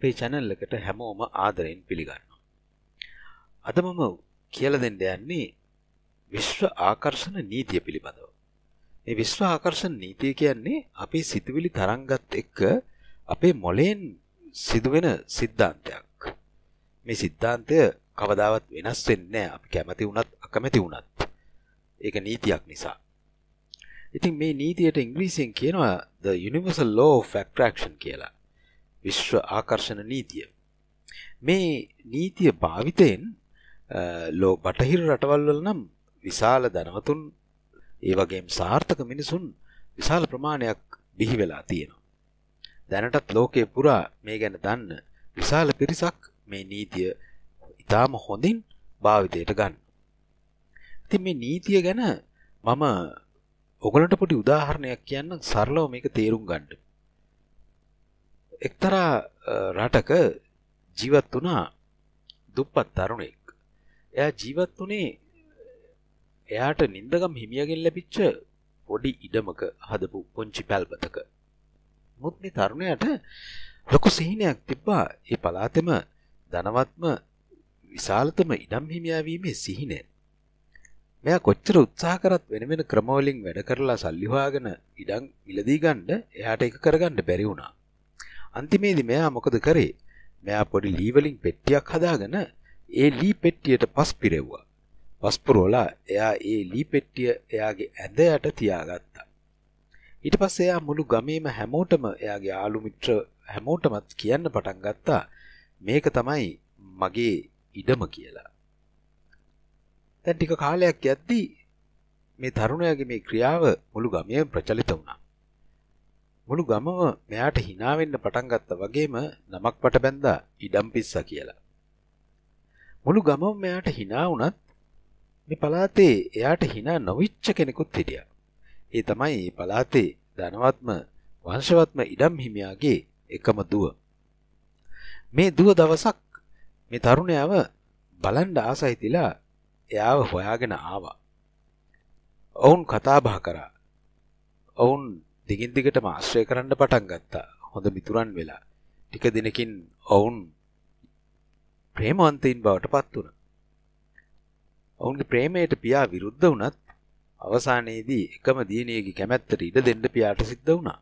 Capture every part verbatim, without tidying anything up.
අපේ channel එකට හැමෝම ආදරෙන් පිළිගන්නවා. අද මම කියලා දෙන්න යන්නේ විශ්ව ආකර්ෂණ නීතිය පිළිබඳව. මේ විශ්ව ආකර්ෂණ නීතිය කියන්නේ අපේ සිතුවිලි තරංගත් එක්ක අපේ මොළයෙන් සිදුවෙන සිද්ධාන්තයක්. මේ සිද්ධාන්තය කවදාවත් වෙනස් වෙන්නේ නැහැ. අපි කැමති වුණත් අකමැති වුණත්. ඒක නීතියක් නිසා. ඉතින් මේ නීතියට ඉංග්‍රීසියෙන් කියනවා the universal law of attraction කියලා. විශ්ව ආකර්ෂණ නීතිය. මේ නීතිය භාවිතයෙන් ලෝ බටහිර රටවල් වල නම් විශාල ධනවතුන් ඒ වගේම සාර්ථක මිනිසුන් විශාල ප්‍රමාණයක් බිහි වෙලා තියෙනවා. දැනටත් ලෝකයේ පුරා මේ ගැන දන්න විශාල පිරිසක් මේ නීතිය ඉතාම හොඳින් භාවිතයට ගන්න. ඉතින් මේ නීතිය ගැන මම ඔයගලන්ට පොඩි උදාහරණයක් කියන්නම් සරලව මේක තේරුම් ගන්න. එක්තරා රටක ජීවත් වුණා දුප්පත් තරුණෙක්. එයා ජීවත් වුණේ එයාට නින්දගම් හිමියගෙන් ලැබිච්ච පොඩි ඉඩමක හදපු පොන්චි පැල්පතක. මුත් මේ තරුණයාට ලොකු සිහිනයක් තිබ්බා ඒ පළාතෙම ධනවත්ම විශාලතම ඉඩම් හිමියා වීමේ සිහිනය. මෙයා කොච්චර උත්සාහ කරත් වෙන වෙන ක්‍රමවලින් වැඩ කරලා සල්ලි හොයාගෙන ඉඩම් මිලදී ගන්න එයාට ඒක කරගන්න බැරි වුණා. අන්තිමේදී මෙයා මොකද කරේ? මෙයා පොඩි ලී වලින් පෙට්ටියක් හදාගෙන ඒ ලී පෙට්ටියට පස් පිරෙව්වා. පස් පුරවලා එයා ඒ ලී පෙට්ටිය එයාගේ ඇඳ යට තියාගත්තා. ඊට පස්සේ එයා මුළු ගමේම හැමෝටම එයාගේ ආලු මිත්‍ර හැමෝටමත් කියන්න පටන් ගත්තා මේක තමයි මගේ ඉඩම කියලා. දැන් ටික කාලයක් යද්දී මේ තරුණයාගේ මේ ක්‍රියාව මුළු ගමේම ප්‍රචලිත වුණා. මුළු ගමම මෙයාට hina වෙන්න පටන් ගත්තා වගේම නමක් පට බැඳා ඉඩම් පිස්සා කියලා. මුළු ගමම මෙයාට hina වුණත් මේ පළාතේ එයාට hina නොවිච්ච කෙනෙකුත් හිටියා. ඒ තමයි මේ පළාතේ ධනවත්ම වංශවත්ම ඉඩම් හිමියාගේ එකම දුව. මේ දුව දවසක් මේ තරුණයාව බලන්න ආසයි තිලා එයාව හොයාගෙන ආවා. ඔවුන් කතා බහ කරා. ඔවුන් දිගින් දිගටම ආශ්‍රය කරන්න පටන් ගත්තා. හොඳ මිතුරන් වෙලා. ටික දිනකින් ඔවුන් ප්‍රේමවන්තයින් බවට පත් වුණා. ඔවුන්ගේ ප්‍රේමයට පියා විරුද්ධ වුණත් අවසානයේදී එකම දියණියගේ කැමැත්තට ඉඩ දෙන්න පියාට සිද්ධ වුණා.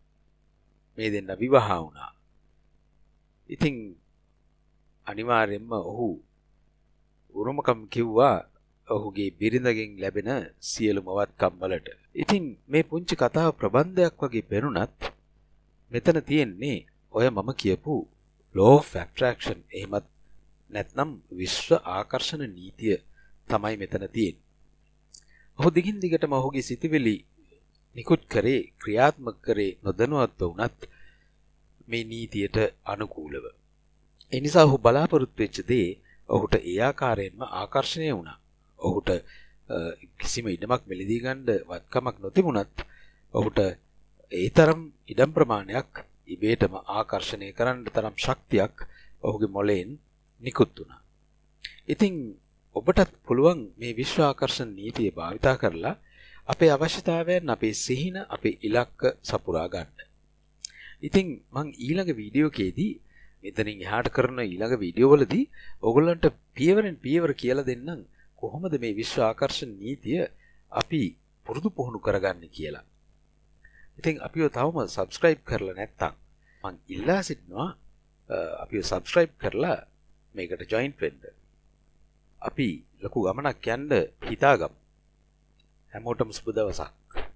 මේ දෙන්න විවාහ වුණා. ඉතින් අනිවාර්යයෙන්ම ඔහු උරුමකම් කිව්වා ඔහුගේ බිරිඳගෙන් ලැබෙන සියලුම වත්කම් වලට. ඉතින් මේ පුංචි කතාව ප්‍රබන්ධයක් වගේ පෙනුනත් මෙතන තියෙන්නේ ඔය මම කියපු law of attraction එහෙමත් නැත්නම් විශ්ව ආකර්ෂණ නීතිය තමයි මෙතන තියෙන්නේ. ඔහු දිගින් දිගටම ඔහුගේ සිතුවිලි නිකුත් කරේ ක්‍රියාත්මක කරේ නොදැනුවත්ව වුණත් මේ නීතියට අනුකූලව. ඒ නිසා ඔහු බලාපොරොත්තු වෙච්ච දේ ඔහුට ඒ ආකාරයෙන්ම ආකර්ෂණය වුණා. ඔහුට කිසිම ඉඩමක් මිලදී ගන්න වත්කමක් නොතිබුණත් ඔහුට ඒ තරම් ඉඩම් ප්‍රමාණයක් ඉබේටම ආකර්ෂණය කරන්න තරම් ශක්තියක් ඔහුගේ මොළයෙන් නිකුත් වුණා. ඉතින් ඔබටත් පුළුවන් මේ විශ්ව ආකර්ෂණ නීතිය භාවිතා කරලා අපේ අවශ්‍යතාවයන් අපේ සිහින අපේ ඉලක්ක සපුරා ගන්න. ඉතින් මං ඊළඟ වීඩියෝ එකේදී මෙතනින් එහාට කරන ඊළඟ වීඩියෝ වලදී ඔයගොල්ලන්ට පියවරෙන් පියවර කියලා දෙන්නම් කොහොමද මේ විශ්ව ආකර්ෂණ නීතිය අපි පුරුදු පුහුණු කරගන්නේ කියලා. ඉතින් අපිව තවම subscribe කරලා නැත්නම් මං ඉල්ලා සිටිනවා අපිව subscribe කරලා මේකට join වෙන්න. අපි ලොකු ගමනක් යන්න හිතාගමු. හැමෝටම සුබ දවසක්.